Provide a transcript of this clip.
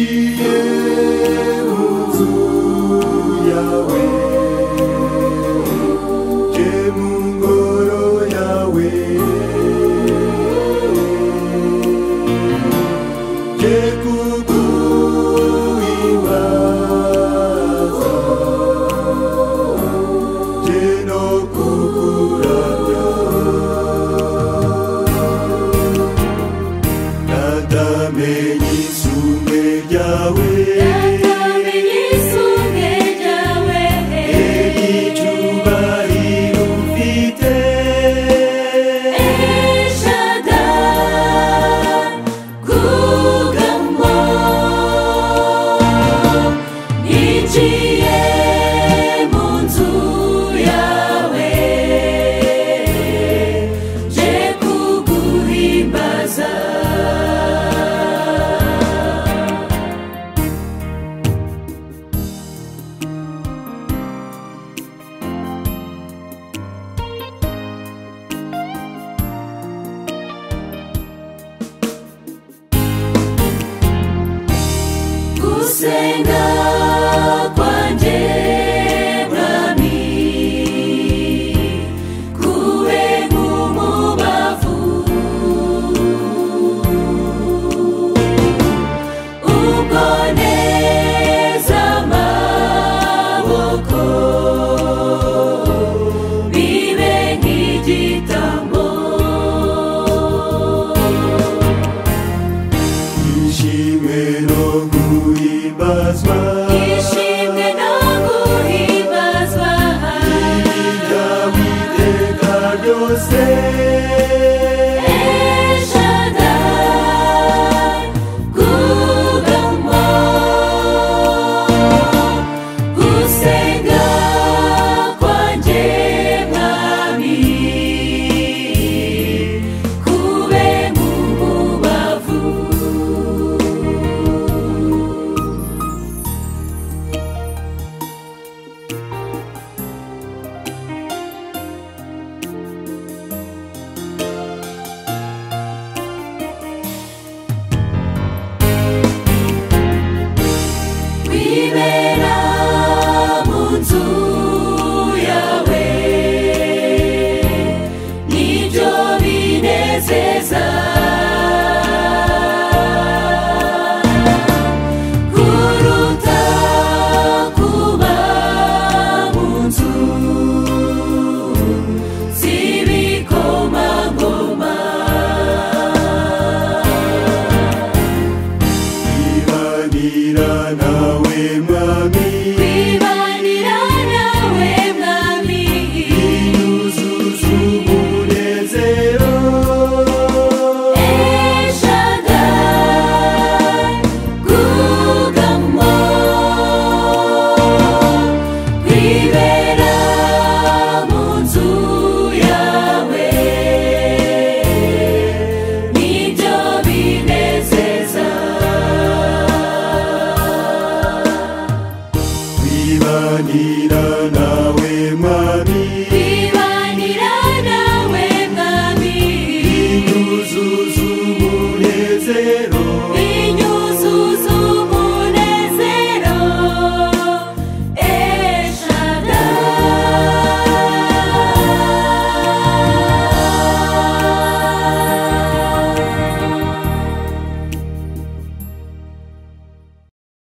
ninjiye mu nzu yawe, nje mu ngoro yawe, nje kuguhimbaza, nje no kukuramya. Natamenye isumbwe ryawe, icyubahiro ufite, kugamo ninjiye mu nzu yawe, nje kuguhimbaza. Gusenga kwanje mwami kube nk'umubavu, ubwo neza amaboko bibe nk'igitambo, ishimwe no guhimbazwa, ishimwe no guhimbazwa, ibyawe iteka ryose. Shaddai, kugamo gusenga kwanje mwami kube nk'umubavu. Wibera mu nzu yawe, nibyo binezeza, kuruta kuba mu nzu z'ibikomangoma. Kwibanira nawe mwami, Kwibanira nawe mwami, inyuzuza umunezero, Shaddai, kugamo kwibera mu nzu yawe, nibyo binezeza. kwibanira nawe mwami, Kwibanira nawe mwami, inyuzuza umunezero,